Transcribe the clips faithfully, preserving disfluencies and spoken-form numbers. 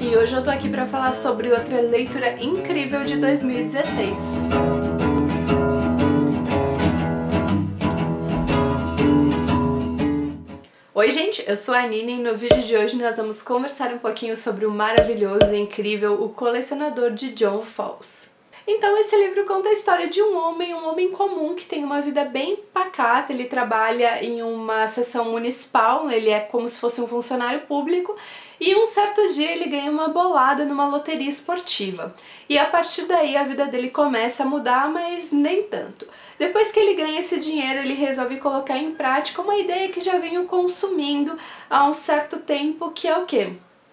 e hoje eu tô aqui pra falar sobre outra leitura incrível de dois mil e dezesseis. Oi gente, eu sou a Nina e no vídeo de hoje nós vamos conversar um pouquinho sobre o maravilhoso e incrível O Colecionador de John Fawkes. Então esse livro conta a história de um homem, um homem comum que tem uma vida bem pacata. Ele trabalha em uma seção municipal, ele é como se fosse um funcionário público, e um certo dia ele ganha uma bolada numa loteria esportiva. E a partir daí a vida dele começa a mudar, mas nem tanto. Depois que ele ganha esse dinheiro, ele resolve colocar em prática uma ideia que já venho consumindo há um certo tempo, que é o quê?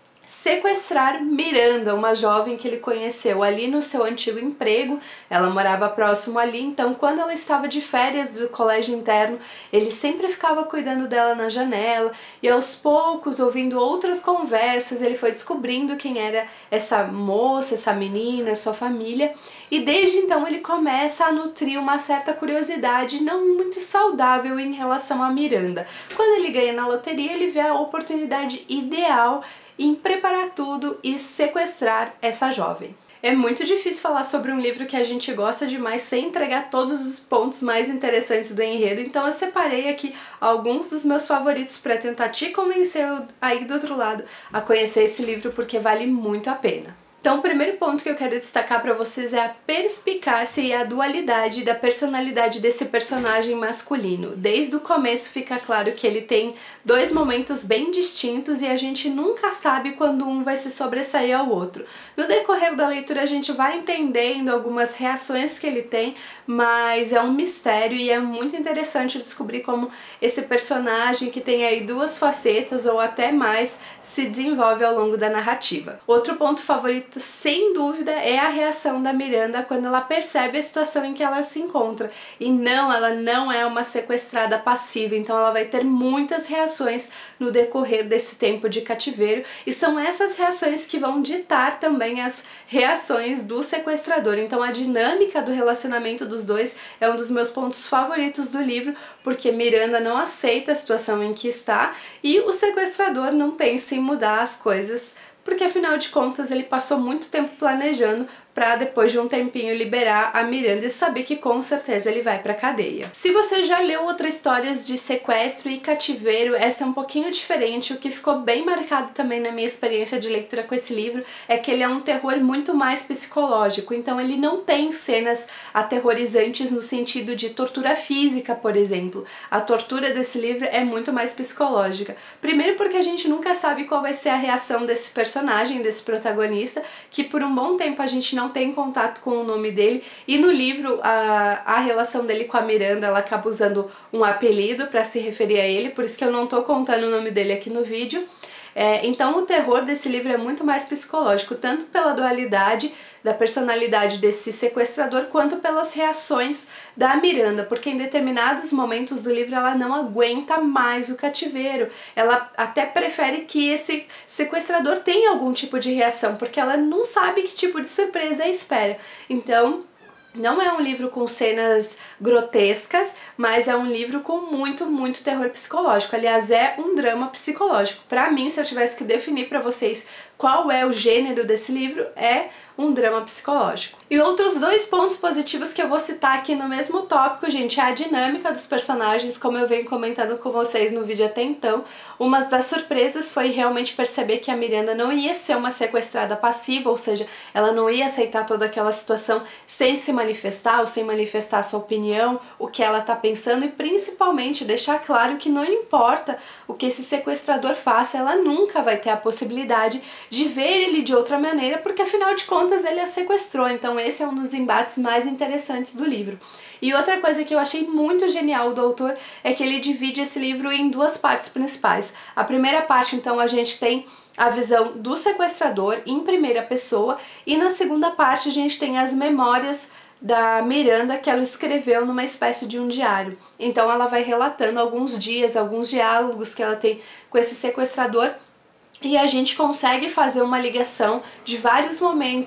Sequestrar Miranda, uma jovem que ele conheceu ali no seu antigo emprego. Ela morava próximo ali, então quando ela estava de férias do colégio interno, ele sempre ficava cuidando dela na janela, e aos poucos, ouvindo outras conversas, ele foi descobrindo quem era essa moça, essa menina, sua família, e desde então ele começa a nutrir uma certa curiosidade não muito saudável em relação a Miranda. Quando ele ganha na loteria, ele vê a oportunidade ideal em preparar tudo e sequestrar essa jovem. É muito difícil falar sobre um livro que a gente gosta demais sem entregar todos os pontos mais interessantes do enredo, então eu separei aqui alguns dos meus favoritos para tentar te convencer aí do outro lado a conhecer esse livro, porque vale muito a pena. Então o primeiro ponto que eu quero destacar para vocês é a perspicácia e a dualidade da personalidade desse personagem masculino. Desde o começo fica claro que ele tem dois momentos bem distintos e a gente nunca sabe quando um vai se sobressair ao outro. No decorrer da leitura a gente vai entendendo algumas reações que ele tem, mas é um mistério e é muito interessante descobrir como esse personagem, que tem aí duas facetas ou até mais, se desenvolve ao longo da narrativa. Outro ponto favorito, sem dúvida, é a reação da Miranda quando ela percebe a situação em que ela se encontra. E não, ela não é uma sequestrada passiva, então ela vai ter muitas reações no decorrer desse tempo de cativeiro, e são essas reações que vão ditar também as reações do sequestrador. Então a dinâmica do relacionamento dos dois é um dos meus pontos favoritos do livro, porque Miranda não aceita a situação em que está e o sequestrador não pensa em mudar as coisas, porque afinal de contas ele passou muito tempo planejando para depois de um tempinho liberar a Miranda e saber que com certeza ele vai pra cadeia. Se você já leu outras histórias de sequestro e cativeiro, essa é um pouquinho diferente. O que ficou bem marcado também na minha experiência de leitura com esse livro é que ele é um terror muito mais psicológico, então ele não tem cenas aterrorizantes no sentido de tortura física, por exemplo. A tortura desse livro é muito mais psicológica. Primeiro porque a gente nunca sabe qual vai ser a reação desse personagem, desse protagonista, que por um bom tempo a gente não não tem contato com o nome dele, e no livro a, a relação dele com a Miranda, ela acaba usando um apelido para se referir a ele, por isso que eu não tô contando o nome dele aqui no vídeo. É, então o terror desse livro é muito mais psicológico, tanto pela dualidade da personalidade desse sequestrador, quanto pelas reações da Miranda, porque em determinados momentos do livro ela não aguenta mais o cativeiro, ela até prefere que esse sequestrador tenha algum tipo de reação, porque ela não sabe que tipo de surpresa a espera. Então não é um livro com cenas grotescas, mas é um livro com muito, muito terror psicológico. Aliás, é um drama psicológico. Pra mim, se eu tivesse que definir pra vocês qual é o gênero desse livro, é um drama psicológico. E outros dois pontos positivos que eu vou citar aqui no mesmo tópico, gente, é a dinâmica dos personagens, como eu venho comentando com vocês no vídeo até então. Uma das surpresas foi realmente perceber que a Miranda não ia ser uma sequestrada passiva, ou seja, ela não ia aceitar toda aquela situação sem se manifestar ou sem manifestar a sua opinião, o que ela tá pensando, e principalmente deixar claro que não importa o que esse sequestrador faça, ela nunca vai ter a possibilidade de ver ele de outra maneira, porque afinal de contas ele a sequestrou. Então esse é um dos embates mais interessantes do livro. E outra coisa que eu achei muito genial do autor é que ele divide esse livro em duas partes principais. A primeira parte, então, a gente tem a visão do sequestrador em primeira pessoa, e na segunda parte a gente tem as memórias da Miranda que ela escreveu numa espécie de um diário. Então ela vai relatando alguns dias, alguns diálogos que ela tem com esse sequestrador, e a gente consegue fazer uma ligação de vários momentos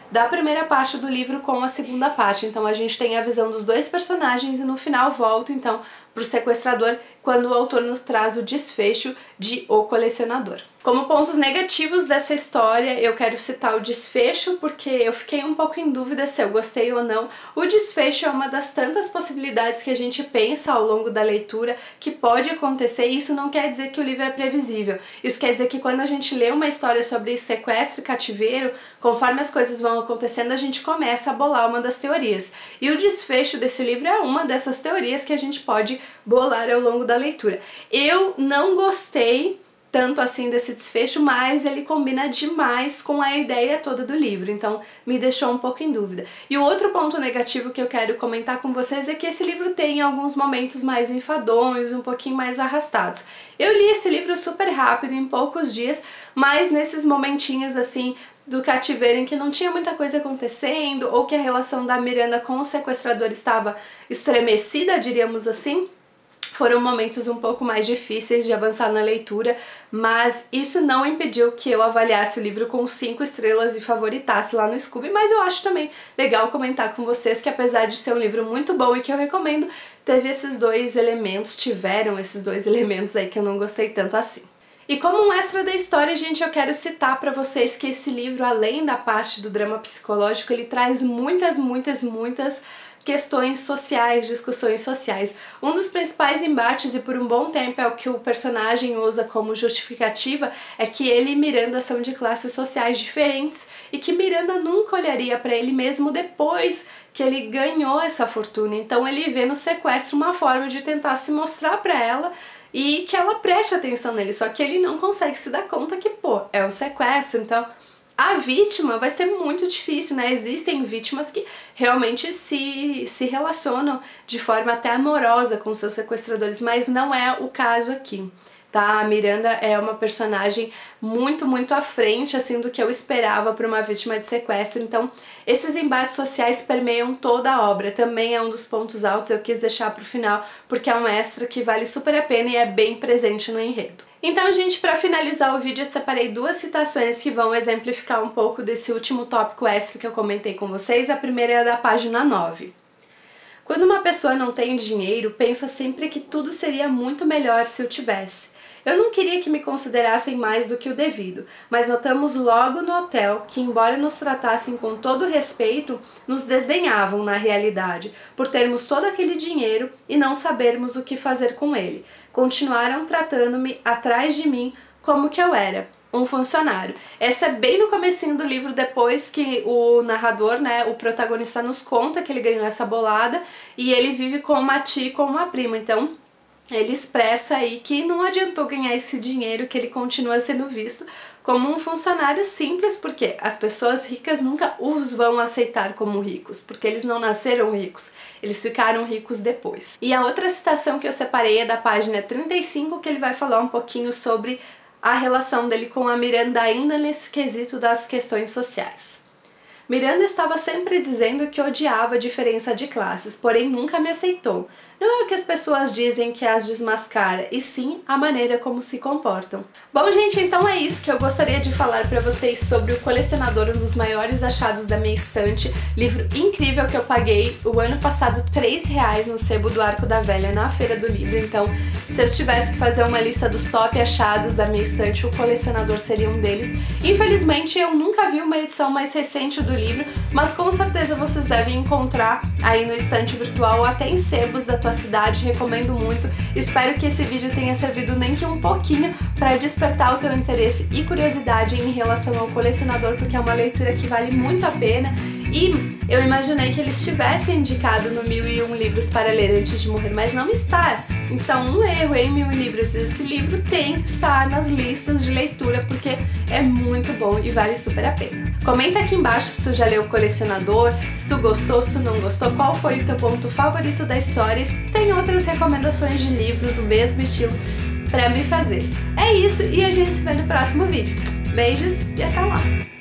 da primeira parte do livro com a segunda parte. Então a gente tem a visão dos dois personagens e no final volta então para o sequestrador quando o autor nos traz o desfecho de O Colecionador. Como pontos negativos dessa história, eu quero citar o desfecho, porque eu fiquei um pouco em dúvida se eu gostei ou não. O desfecho é uma das tantas possibilidades que a gente pensa ao longo da leitura que pode acontecer, e isso não quer dizer que o livro é previsível. Isso quer dizer que quando a gente lê uma história sobre sequestro e cativeiro, conforme as coisas vão acontecendo, a gente começa a bolar uma das teorias. E o desfecho desse livro é uma dessas teorias que a gente pode bolar ao longo da leitura. Eu não gostei tanto assim desse desfecho, mas ele combina demais com a ideia toda do livro, então me deixou um pouco em dúvida. E o outro ponto negativo que eu quero comentar com vocês é que esse livro tem alguns momentos mais enfadonhos, um pouquinho mais arrastados. Eu li esse livro super rápido, em poucos dias, mas nesses momentinhos assim do cativeiro em que não tinha muita coisa acontecendo, ou que a relação da Miranda com o sequestrador estava estremecida, diríamos assim, foram momentos um pouco mais difíceis de avançar na leitura, mas isso não impediu que eu avaliasse o livro com cinco estrelas e favoritasse lá no Scooby, mas eu acho também legal comentar com vocês que apesar de ser um livro muito bom e que eu recomendo, teve esses dois elementos, tiveram esses dois elementos aí que eu não gostei tanto assim. E como um extra da história, gente, eu quero citar para vocês que esse livro, além da parte do drama psicológico, ele traz muitas, muitas, muitas questões sociais, discussões sociais. Um dos principais embates, e por um bom tempo é o que o personagem usa como justificativa, é que ele e Miranda são de classes sociais diferentes e que Miranda nunca olharia para ele mesmo depois que ele ganhou essa fortuna. Então ele vê no sequestro uma forma de tentar se mostrar para ela e que ela preste atenção nele, só que ele não consegue se dar conta que, pô, é um sequestro, então a vítima vai ser muito difícil, né? Existem vítimas que realmente se, se relacionam de forma até amorosa com seus sequestradores, mas não é o caso aqui, tá? A Miranda é uma personagem muito, muito à frente, assim, do que eu esperava para uma vítima de sequestro, então esses embates sociais permeiam toda a obra, também é um dos pontos altos, eu quis deixar para o final, porque é um extra que vale super a pena e é bem presente no enredo. Então, gente, para finalizar o vídeo eu separei duas citações que vão exemplificar um pouco desse último tópico extra que eu comentei com vocês. A primeira é da página nove. Quando uma pessoa não tem dinheiro, pensa sempre que tudo seria muito melhor se o tivesse. Eu não queria que me considerassem mais do que o devido, mas notamos logo no hotel que, embora nos tratassem com todo respeito, nos desdenhavam na realidade, por termos todo aquele dinheiro e não sabermos o que fazer com ele. Continuaram tratando-me atrás de mim como que eu era, um funcionário. Essa é bem no comecinho do livro, depois que o narrador, né, o protagonista nos conta que ele ganhou essa bolada e ele vive com uma tia e com uma prima, então ele expressa aí que não adiantou ganhar esse dinheiro, que ele continua sendo visto como um funcionário simples, porque as pessoas ricas nunca os vão aceitar como ricos, porque eles não nasceram ricos, eles ficaram ricos depois. E a outra citação que eu separei é da página trinta e cinco, que ele vai falar um pouquinho sobre a relação dele com a Miranda ainda nesse quesito das questões sociais. Miranda estava sempre dizendo que odiava a diferença de classes, porém nunca me aceitou. Não é o que as pessoas dizem que as desmascara, e sim a maneira como se comportam. Bom, gente, então é isso que eu gostaria de falar pra vocês sobre O Colecionador, um dos maiores achados da minha estante. Livro incrível que eu paguei o ano passado três reais no sebo do Arco da Velha na Feira do Livro. Então, se eu tivesse que fazer uma lista dos top achados da minha estante, O Colecionador seria um deles. Infelizmente, eu nunca vi uma edição mais recente do livro, mas com certeza vocês devem encontrar aí no estante virtual ou até em sebos da tua cidade, recomendo muito. Espero que esse vídeo tenha servido nem que um pouquinho para despertar o teu interesse e curiosidade em relação ao Colecionador, porque é uma leitura que vale muito a pena. E eu imaginei que ele estivesse indicado no mil e um livros para ler antes de morrer, mas não está. Então, um erro em mil livros. Esse livro tem que estar nas listas de leitura, porque é muito bom e vale super a pena. Comenta aqui embaixo se tu já leu O Colecionador, se tu gostou, se tu não gostou, qual foi o teu ponto favorito da história, e se tem outras recomendações de livro do mesmo estilo para me fazer. É isso, e a gente se vê no próximo vídeo. Beijos e até lá!